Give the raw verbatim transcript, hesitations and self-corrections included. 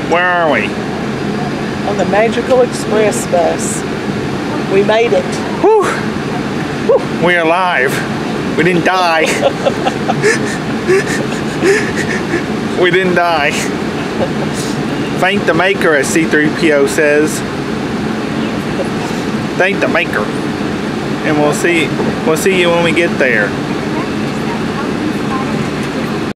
Where are we? On the Magical Express bus. We made it. Whew. Whew. We're alive. We didn't die. We didn't die. Thank the maker, as C three P O says. Thank the maker. And we'll see we'll see you when we get there.